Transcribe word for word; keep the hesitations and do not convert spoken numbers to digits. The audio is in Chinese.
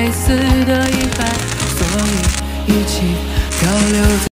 类似的遗憾，所以一起漂流。